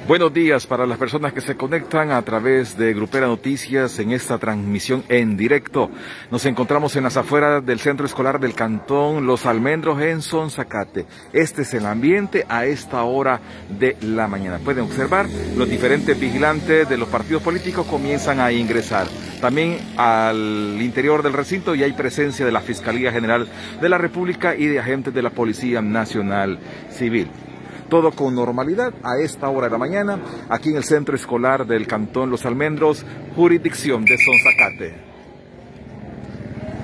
Buenos días para las personas que se conectan a través de Grupera Noticias en esta transmisión en directo. Nos encontramos en las afueras del centro escolar del cantón Los Almendros en Sonzacate. Este es el ambiente a esta hora de la mañana. Pueden observar, los diferentes vigilantes de los partidos políticos comienzan a ingresar. También al interior del recinto ya hay presencia de la Fiscalía General de la República y de agentes de la Policía Nacional Civil. Todo con normalidad a esta hora de la mañana, aquí en el centro escolar del cantón Los Almendros, jurisdicción de Sonzacate.